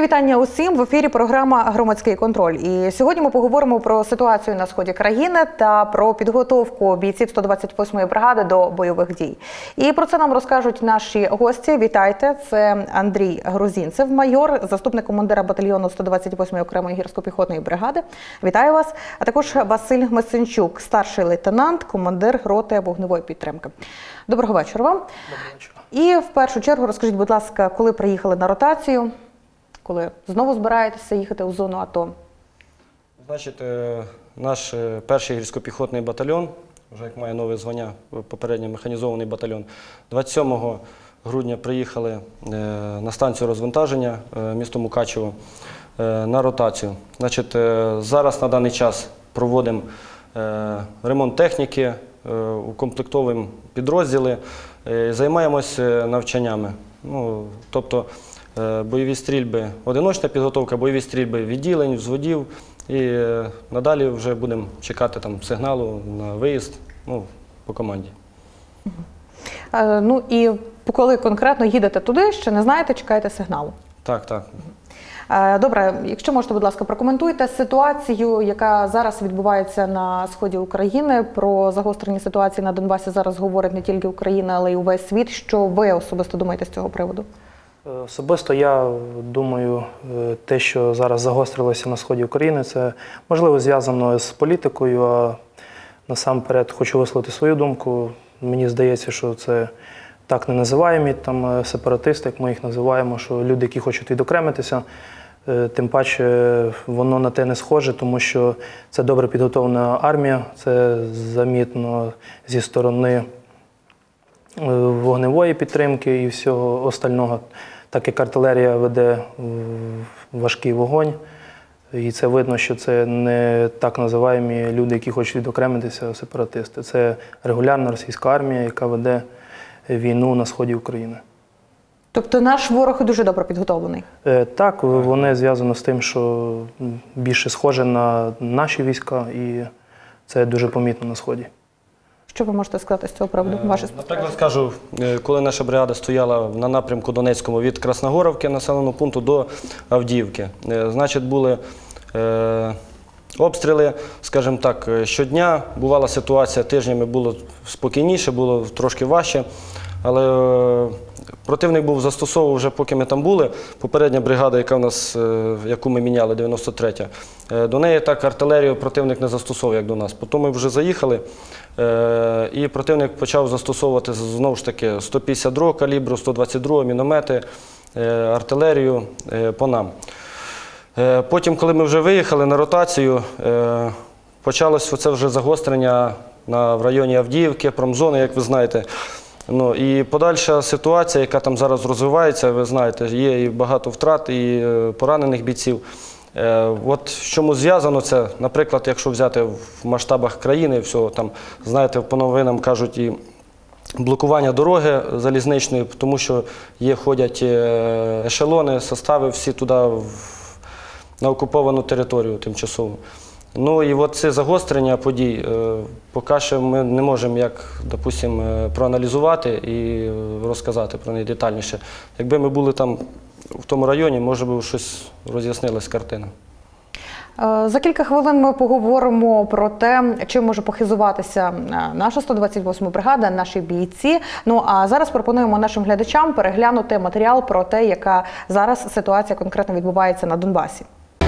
Мої вітання усім. В ефірі програма «Громадський контроль». І сьогодні ми поговоримо про ситуацію на сході країни та про підготовку бійців 128-ї бригади до бойових дій. І про це нам розкажуть наші гості. Вітайте! Це Андрій Грузінцев, майор, заступник командира батальйону 128-ї окремої гірсько-піхотної бригади. Вітаю вас! А також Василь Месенчук, старший лейтенант, командир роти вогневої підтримки. Доброго вечора вам. Доброго вечора. І в першу чергу розкажіть, будь ласка, коли приїхали на ротацію? Коли знову збираєтеся їхати у зону АТО? Значить, наш перший гірсько-піхотний батальйон, вже як має нове звання, попередньо механізований батальйон, 27 грудня приїхали на станцію розвантаження місто Мукачево на ротацію. Значить, зараз на даний час проводимо ремонт техніки, укомплектовуємо підрозділи, займаємося навчаннями. Тобто бойові стрільби, одиночна підготовка, бойові стрільби відділень, взводів. І надалі вже будемо чекати сигналу на виїзд по команді. Ну і коли конкретно їдете туди, ще не знаєте, чекаєте сигналу? Так, так. Добре, якщо можете, будь ласка, прокоментуйте ситуацію, яка зараз відбувається на сході України. Про загострені ситуації на Донбасі зараз говорить не тільки Україна, але й увесь світ. Що ви особисто думаєте з цього приводу? Особисто я думаю, те, що зараз загострилося на сході України, це можливо зв'язано з політикою, а насамперед хочу висловити свою думку. Мені здається, що це так не називаємо сепаратисти, як ми їх називаємо, що люди, які хочуть відокремитися, тим паче воно на те не схоже, тому що це добре підготовлена армія, це замітно зі сторони вогневої підтримки і всього остального, так як артилерія веде важкий вогонь. І це видно, що це не так називаємо люди, які хочуть відокремитися, сепаратисти. Це регулярна російська армія, яка веде війну на сході України. Тобто наш ворог дуже добре підготовлений? Так, воно зв'язано з тим, що більше схоже на наші війська, і це дуже помітно на сході. Що ви можете сказати з цього приводу? Наприклад, скажу, коли наша бригада стояла на напрямку Донецькому від Красногоровки, населеного пункту, до Авдіївки, значить, були обстріли, скажімо так, щодня. Бувала ситуація, тижнями було спокійніше, було трошки важче, але противник був застосовував вже, поки ми там були. Попередня бригада, яку ми міняли, 93-я, до неї так артилерію противник не застосовував, як до нас. Потім ми вже заїхали, і противник почав застосовувати, знову ж таки, 152 калібру, 122 міномети, артилерію по нам. Потім, коли ми вже виїхали на ротацію, почалось оце вже загострення в районі Авдіївки, промзони, як ви знаєте. І подальша ситуація, яка там зараз розвивається, ви знаєте, є і багато втрат, і поранених бійців. От з чому зв'язано це, наприклад, якщо взяти в масштабах країни, всього, там, знаєте, по новинам кажуть і блокування дороги залізничної, тому що ходять ешелони, состави всі туди, на окуповану територію тимчасово. І от це загострення подій, поки що ми не можемо, допустимо, проаналізувати і розказати про них детальніше. Якби ми були там, в тому районі, може би щось роз'яснилась картина. За кілька хвилин ми поговоримо про те, чим може похизуватися наша 128-ма бригада, наші бійці. А зараз пропонуємо нашим глядачам переглянути матеріал про те, яка зараз ситуація конкретно відбувається на Донбасі.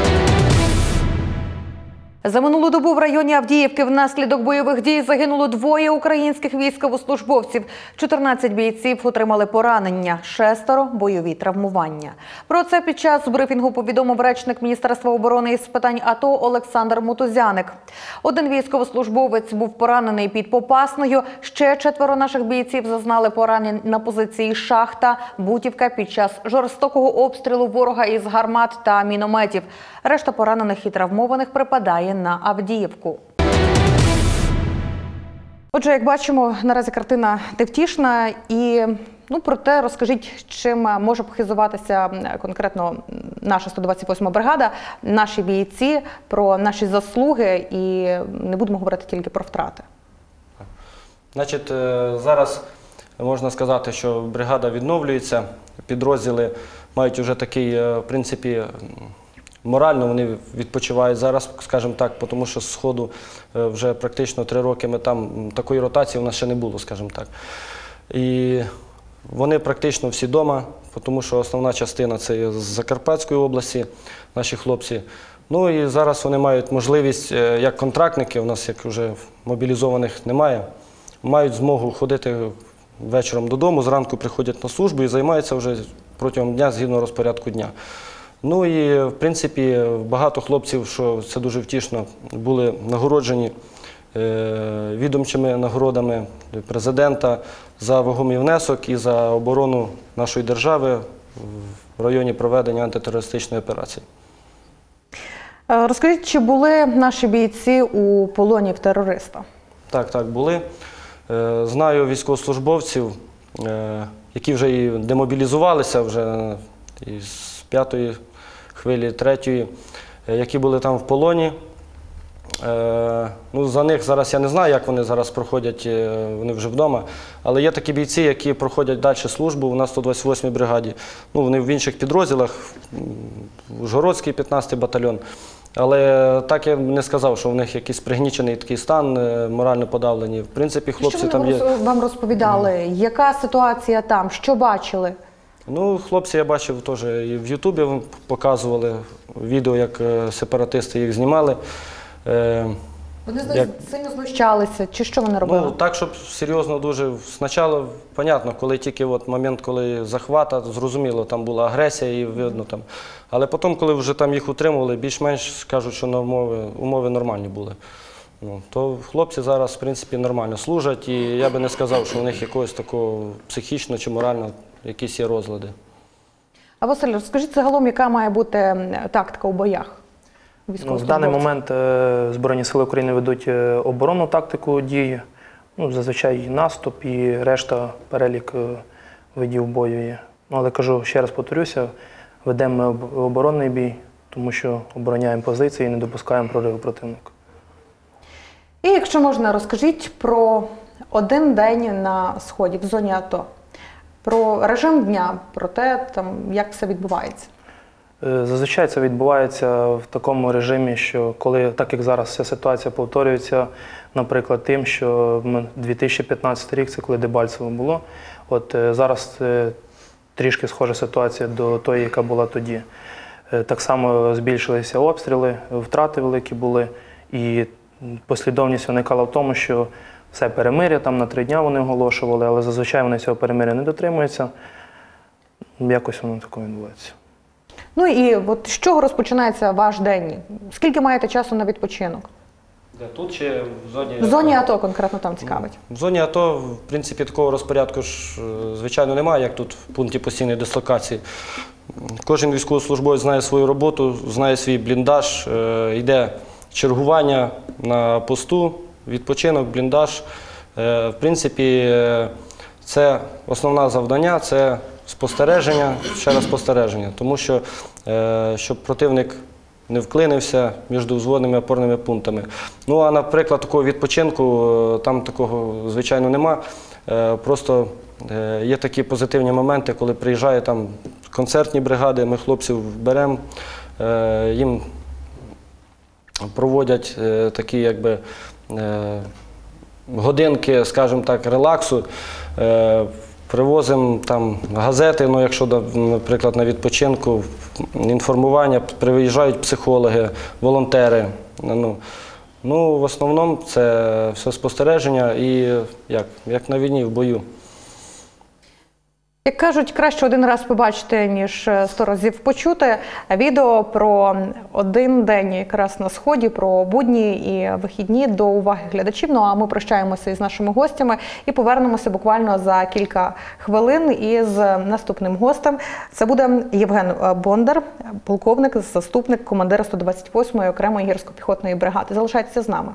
За минулу добу в районі Авдіївки внаслідок бойових дій загинуло 2 українських військовослужбовців. 14 бійців отримали поранення, 6 – бойові травмування. Про це під час брифінгу повідомив речник Міністерства оборони із питань АТО Олександр Мутузяник. 1 військовослужбовець був поранений під Попасною, ще 4 наших бійців зазнали поранень на позиції Шахта, Бутівка під час жорстокого обстрілу ворога із гармат та мінометів. Решта поранених і травмованих припадає на Авдіївку. Отже, як бачимо, наразі картина невтішна. І проте розкажіть, чим може похизуватися конкретно наша 128-ма бригада, наші бійці, про наші заслуги, і не будемо говорити тільки про втрати. Значить, зараз можна сказати, що бригада відновлюється, підрозділи мають вже такий, в принципі, морально вони відпочивають зараз, скажімо так, тому що з Сходу вже практично 3 роки ми там, такої ротації у нас ще не було, скажімо так. І вони практично всі вдома, тому що основна частина – це є з Закарпатської області, наші хлопці. Ну і зараз вони мають можливість, як контрактники, у нас як вже мобілізованих немає, мають змогу ходити вечором додому, зранку приходять на службу і займаються вже протягом дня згідно розпорядку дня. Ну і, в принципі, багато хлопців, що це дуже втішно, були нагороджені відомчими нагородами президента за вагомий внесок і за оборону нашої держави в районі проведення антитерористичної операції. Розкажіть, чи були наші бійці у полоні в терориста? Так, були. Знаю військовослужбовців, які вже і демобілізувалися вже із 5-ї хвилі, 3-ї, які були там в полоні. Ну, за них зараз я не знаю, як вони зараз проходять, вони вже вдома, але є такі бійці, які проходять далі службу у нас 128-й бригаді. Ну, вони в інших підрозділах, Ужгородський 15-й батальйон. Але так я не сказав, що в них якийсь пригнічений такий стан, морально подавлені. В принципі, хлопці там є. Що вони вам розповідали? Яка ситуація там? Що бачили? Ну, хлопці, я бачив теж і в Ютубі показували відео, як сепаратисти їх знімали. Вони сильно знущалися? Чи що вони робили? Ну, так, щоб серйозно дуже. Спочатку, понятно, коли тільки от момент, коли захвата, зрозуміло, там була агресія і видно там. Але потім, коли вже там їх утримували, більш-менш скажуть, що умови нормальні були. Ну, то хлопці зараз, в принципі, нормально служать, і я би не сказав, що у них якогось такого психічно чи морально якісь є розлади. А Василь, розкажіть загалом, яка має бути тактика у боях? Ну, в даний момент Збройні Сили України ведуть оборонну тактику дій, ну, зазвичай наступ і решта перелік видів бою є. Ну, але кажу, ще раз повторюся, ведемо оборонний бій, тому що обороняємо позиції і не допускаємо прориву противника. І якщо можна, розкажіть про один день на Сході, в зоні АТО. Про режим дня, про те, як все відбувається. Зазвичай це відбувається в такому режимі, що коли, так як зараз вся ситуація повторюється, наприклад, тим, що 2015 рік, це коли Дебальцево було, от зараз трішки схожа ситуація до тої, яка була тоді. Так само збільшилися обстріли, втрати великі були, і послідовність виникала в тому, що все перемир'я, там на 3 дні вони оголошували, але зазвичай вони цього перемир'я не дотримуються. Якось воно таке відбувається. Ну і от з чого розпочинається ваш день? Скільки маєте часу на відпочинок? Тут чи в зоні? В зоні АТО конкретно там цікавить. В зоні АТО, в принципі, такого розпорядку ж, звичайно, немає, як тут в пункті постійної дислокації. Кожен військовослужбовець знає свою роботу, знає свій бліндаж, йде чергування на посту, відпочинок, бліндаж. В принципі, це основне завдання – це спостереження, ще раз спостереження, тому що, щоб противник не вклинився між взводними опорними пунктами. Ну, а, наприклад, такого відпочинку, там такого, звичайно, нема. Просто є такі позитивні моменти, коли приїжджає там концертні бригади, ми хлопців беремо, їм проводять такі, якби, годинки, скажімо так, релаксу. Привозимо там газети, ну, якщо, наприклад, на відпочинку, інформування, приїжджають психологи, волонтери. Ну, в основному це все спостереження і як на війні, в бою. Як кажуть, краще один раз побачити, ніж 100 разів почути. Відео про один день якраз на Сході, про будні і вихідні до уваги глядачів. Ну а ми прощаємося із нашими гостями і повернемося буквально за кілька хвилин із наступним гостем. Це буде Євген Бондар, полковник, заступник командира 128-ї окремої гірсько-піхотної бригади. Залишайтеся з нами.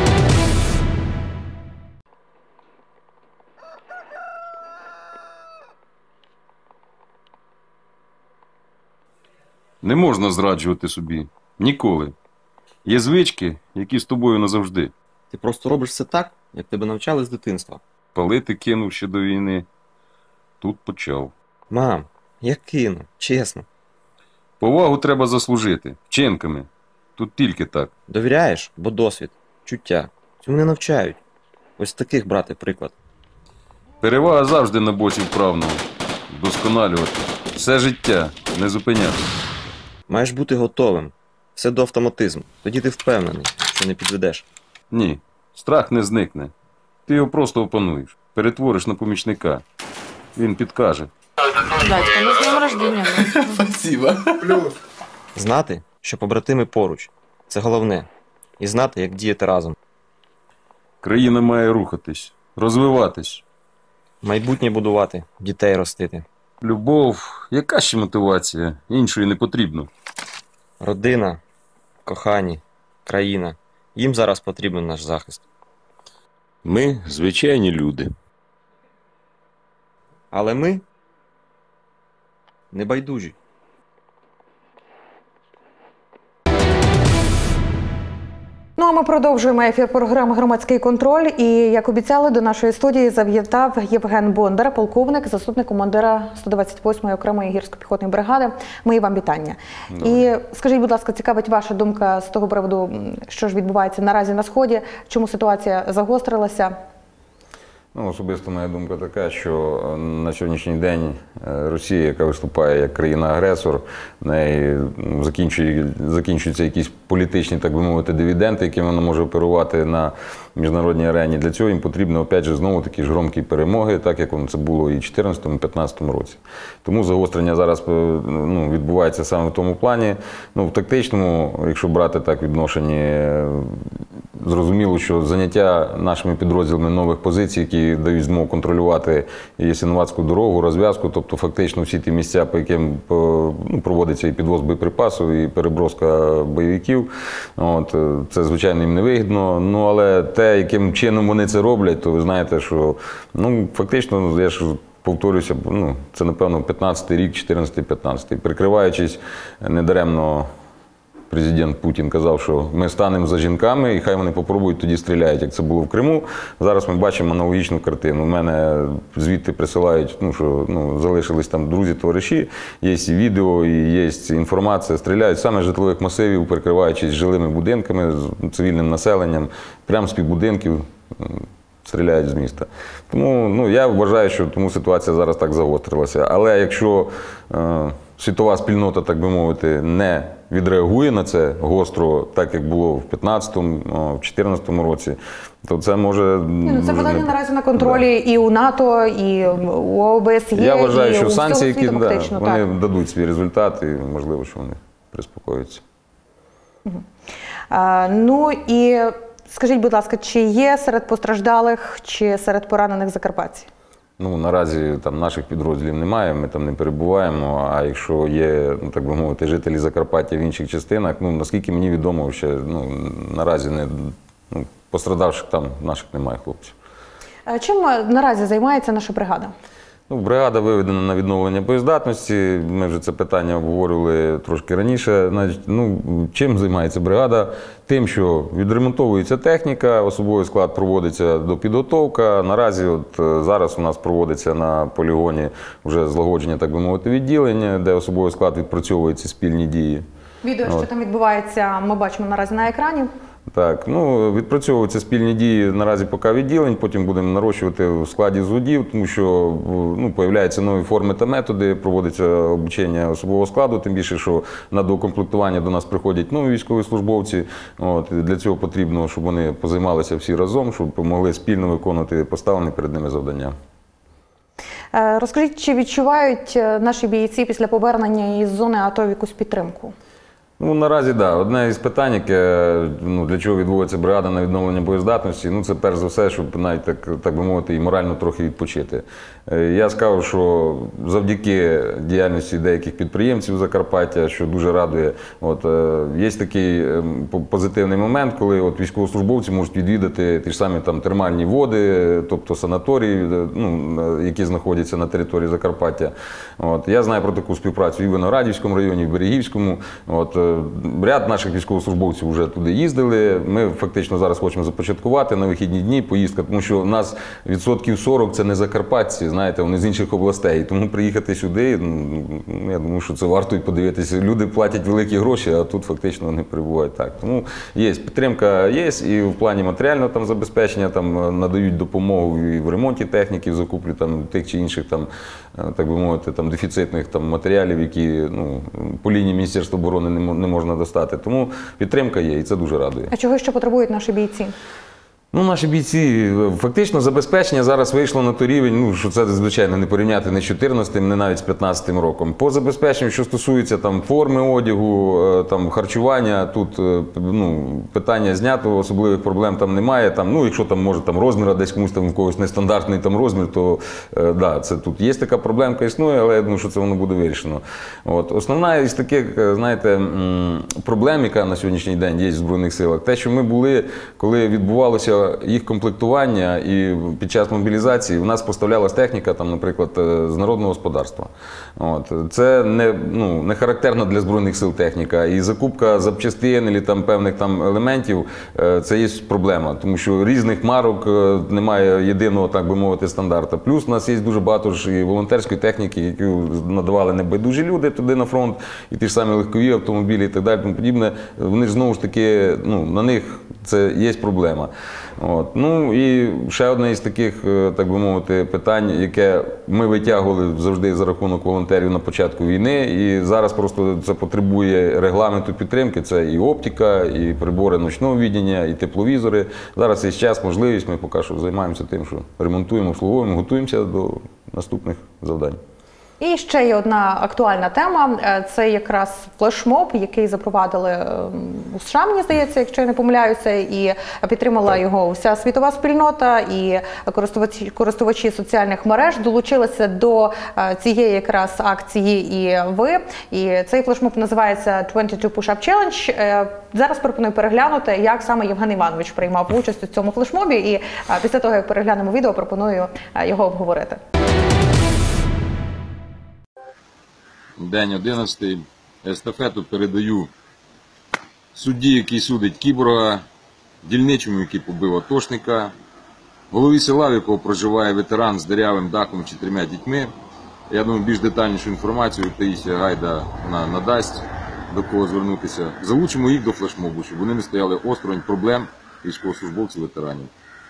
Не можна зраджувати собі. Ніколи. Є звички, які з тобою назавжди. Ти просто робиш все так, як тебе навчали з дитинства. Палити кинув ще до війни. Тут почав. Мам, Я кину, чесно. Повагу треба заслужити. Вчинками. Тут тільки так. Довіряєш, бо досвід, чуття. Цьому не навчають. Ось таких брати приклад. Перевага завжди на боці вправного. Вдосконалювати. Все життя. Не зупинятися. Маєш бути готовим. Все до автоматизму. Тоді ти впевнений, що не підведеш. Ні. Страх не зникне. Ти його просто опануєш. Перетвориш на помічника. Він підкаже. Дядька, ну з днем рождения. Знати, що побратими поруч. Це головне. І знати, як діяти разом. Країна має рухатись. Розвиватись. Майбутнє будувати, дітей ростити. Любов. Яка ще мотивація? Іншої не потрібно. Родина, кохані, країна. Їм зараз потрібен наш захист. Ми звичайні люди. Але ми небайдужі. Ну а ми продовжуємо ефір програми «Громадський контроль». І, як обіцяли, до нашої студії завітав Євген Бондар, полковник, заступник командира 128-ї окремої гірсько-піхотної бригади. Мої вам вітання. І скажіть, будь ласка, цікавить ваша думка з того приводу, що ж відбувається наразі на Сході, чому ситуація загострилася? Ну, особисто моя думка така, що на сьогоднішній день Росія, яка виступає як країна-агресор, в неї закінчуються якісь політичні, так би мовити, дивіденди, якими вона може оперувати на міжнародній арені. Для цього їм потрібно, опять же, знову такі ж громкі перемоги, так як це було і в 2014-2015 році. Тому загострення зараз відбувається саме в тому плані. В тактичному, якщо брати так відношенні, зрозуміло, що заняття нашими підрозділами нових позицій, які дають змогу контролювати Ясинуватську дорогу, розв'язку, тобто фактично всі ті місця, по яким проводиться і підвоз боєприпасів, і переброска бойовиків, це, звичайно, їм не вигідно. Але те, яким чином вони це роблять, то ви знаєте, що фактично, я ж повторюся, це, напевно, 15-й рік, 14-15. Прикриваючись недаремно, президент Путін казав, що ми станемо за жінками і хай вони попробують, тоді стріляють, як це було в Криму. Зараз ми бачимо аналогічну картину. У мене звідти присилають, що залишились там друзі, товариші, є і відео, і є інформація, стріляють саме з житлових масивів, прикриваючись жилими будинками, з цивільним населенням, прямо з-під будинків стріляють з міста. Тому я вважаю, що тому ситуація зараз так загострилася. Але якщо світова спільнота, так би мовити, не відреагує на це гостро, так як було в 2015-му, в 2014 році, то це може... Це питання наразі на контролі і у НАТО, і у ОБСЄ, Я вважаю, і що у санкції, всього світу, фактично, вони так. дадуть свій результат, і можливо, що вони приспокоються. І скажіть, будь ласка, чи є серед постраждалих, чи серед поранених закарпатців? Наразі там наших підрозділів немає, ми там не перебуваємо, а якщо є, так би мовити, жителі Закарпаття в інших частинах, наскільки мені відомо, ще наразі пострадавших там наших немає хлопців. Чим наразі займається наша бригада? Бригада виведена на відновлення боєздатності, ми вже це питання обговорювали трошки раніше. Чим займається бригада? Тим, що відремонтовується техніка, особовий склад проводиться допідготовка. Наразі зараз у нас проводиться на полігоні вже злагодження, так би мовити, відділення, де особовий склад відпрацьовує ці спільні дії. Відео, що там відбувається, ми бачимо наразі на екрані. Так, відпрацьовуються спільні дії наразі поки відділень, потім будемо нарощувати в складі зводів, тому що появляються нові форми та методи, проводиться обучення особового складу, тим більше, що на доукомплектування до нас приходять нові військовослужбовці. Для цього потрібно, щоб вони позаймалися всі разом, щоб могли спільно виконувати поставлені перед ними завдання. Розкажіть, чи відчувають наші бійці після повернення із зони АТО якусь підтримку? Наразі, так. Одне із питань, яке, для чого відводиться бригада на відновлення боєздатності, це перш за все, щоб навіть, так би мовити, і морально трохи відпочити. Я скажу, що завдяки діяльності деяких підприємців Закарпаття, що дуже радує, є такий позитивний момент, коли військовослужбовці можуть відвідати ті ж самі термальні води, тобто санаторії, які знаходяться на території Закарпаття. Я знаю про таку співпрацю і в Виноградівському районі, і в Берегівському. ряд наших військовослужбовців вже туди їздили. Ми фактично зараз хочемо започаткувати на вихідні дні поїздка, тому що у нас відсотків 40 – це не закарпатці, знаєте, вони з інших областей. Тому приїхати сюди, я думаю, що це варто і подивитися. Люди платять великі гроші, а тут фактично вони перебувають так. Тому є підтримка, є, і в плані матеріального там забезпечення, там надають допомогу і в ремонті техніки, в закуплі там тих чи інших там, так би мовити, там дефіцитних там матеріалів, які по лінії Міністерства оборони не можна достати. Тому підтримка є, і це дуже радує. А чого ще потребують наші бійці? Наші бійці, фактично забезпечення зараз вийшло на той рівень, що це, звичайно, не порівняти не з 14-м, не навіть з 15-м роком. По забезпеченню, що стосується там форми одягу, там харчування, тут питання знято, особливих проблем там немає. Там, якщо там може там розміра десь комусь там в когось нестандартний там розмір, то да, це тут є така проблемка, існує, але я думаю, що це воно буде вирішено. Основна із таких, знаєте, проблем, яка на сьогоднішній день є в Збройних силах, те, що ми були, коли відбувалося їх комплектування і під час мобілізації в нас поставлялась техніка, там, наприклад, з народного господарства. Це не характерна для Збройних сил техніка. І закупка запчастин або там певних там елементів – це є проблема, тому що різних марок немає єдиного, так би мовити, стандарту. Плюс у нас є дуже багато ж і волонтерської техніки, яку надавали небайдужі люди туди на фронт, і ті ж самі легкові автомобілі і так далі, тому подібне. Вони ж знову ж таки, на них це є проблема. І ще одне із таких, так би мовити, питань, яке ми витягували завжди за рахунок волонтерів на початку війни, і зараз просто це потребує регламенту підтримки, це і оптика, і прибори ночного видіння, і тепловізори. Зараз є час, можливість, ми поки що займаємося тим, що ремонтуємо, обслуговуємо, готуємося до наступних завдань. І ще є одна актуальна тема – це якраз флешмоб, який запровадили у США, мені здається, якщо я не помиляюся, і підтримала його вся світова спільнота, і користувачі соціальних мереж долучилися до цієї якраз акції і ви. І цей флешмоб називається 22 Push-Up Challenge. Зараз пропоную переглянути, як саме Євген Іванович приймав участь у цьому флешмобі, і після того, як переглянемо відео, пропоную його обговорити. День 11. Естафету передаю судді, який судить кіборга, дільничому, який побив атошника, голові села, в якого проживає ветеран з дирявим дахом і 4 дітьми. Я думаю, більш детальнішу інформацію Таїсія Гайда надасть, до кого звернутися. Залучимо їх до флешмобу, щоб вони не стояли осторонь проблем військовослужбовців-ветеранів.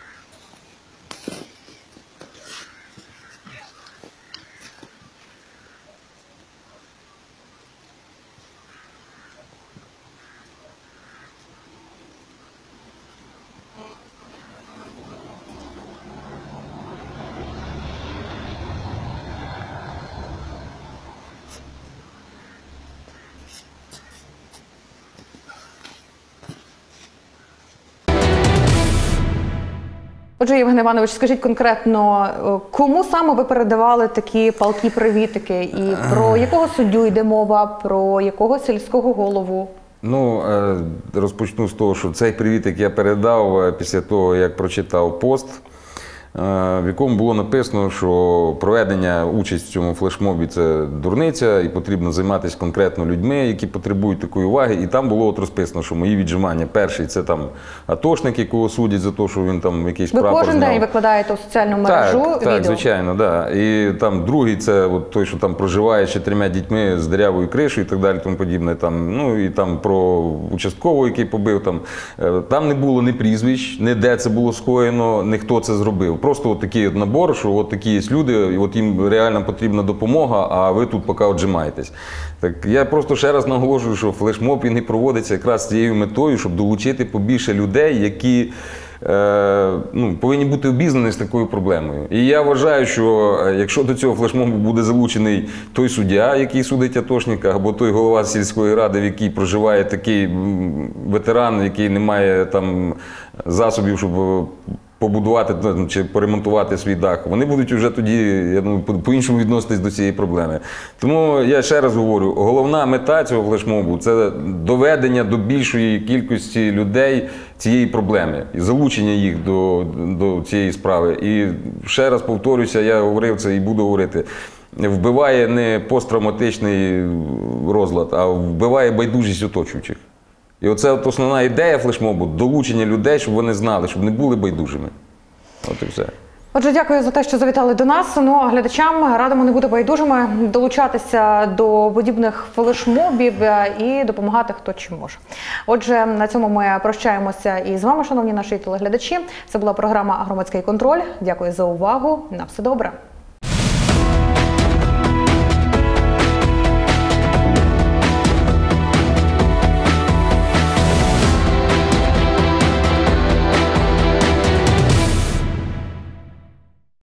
Отже, Євген Іванович, скажіть конкретно, кому саме ви передавали такі палкі привітики? І про якого суддю йде мова, про якого сільського голову? Розпочну з того, що цей привітик я передав після того, як прочитав пост, в якому було написано, що проведення участі в цьому флешмобі – це дурниця, і потрібно займатися конкретно людьми, які потребують такої уваги. І там було розписано, що мої віджимання. Перший – це там атошник, якого судять за те, що він там якийсь прапор зняв. Ви кожен день викладаєте у соціальну мережу відео? Так, звичайно, да. І там другий – це от той, що там проживає з 4 дітьми з дирявою кришею і так далі, тому подібне. І там про участкового, який побив. Там не було ні прізвищ, ні де це було скоєно, ні хто це зробив. Просто такий набор, що такі є люди, і їм реально потрібна допомога, а ви тут поки отжимаєтесь. Так я просто ще раз наголошую, що флешмоб і не проводиться якраз з цією метою, щоб долучити побільше людей, які повинні бути обізнані з такою проблемою. І я вважаю, що якщо до цього флешмобу буде залучений той суддя, який судить атошника, або той голова сільської ради, в якій проживає такий ветеран, який не має там засобів, щоб побудувати чи поремонтувати свій дах, вони будуть вже тоді, я думаю, по-іншому відноситись до цієї проблеми. Тому я ще раз говорю, головна мета цього флешмобу – це доведення до більшої кількості людей цієї проблеми і залучення їх до цієї справи. І ще раз повторюся, я говорив це і буду говорити, вбиває не посттравматичний розлад, а вбиває байдужість оточуючих. І оце от основна ідея флешмобу – долучення людей, щоб вони знали, щоб не були байдужими. От і все. Отже, дякую за те, що завітали до нас. Ну, а глядачам радимо не бути байдужими, долучатися до подібних флешмобів і допомагати хто чим може. Отже, на цьому ми прощаємося і з вами, шановні наші телеглядачі. Це була програма «Громадський контроль». Дякую за увагу. На все добре.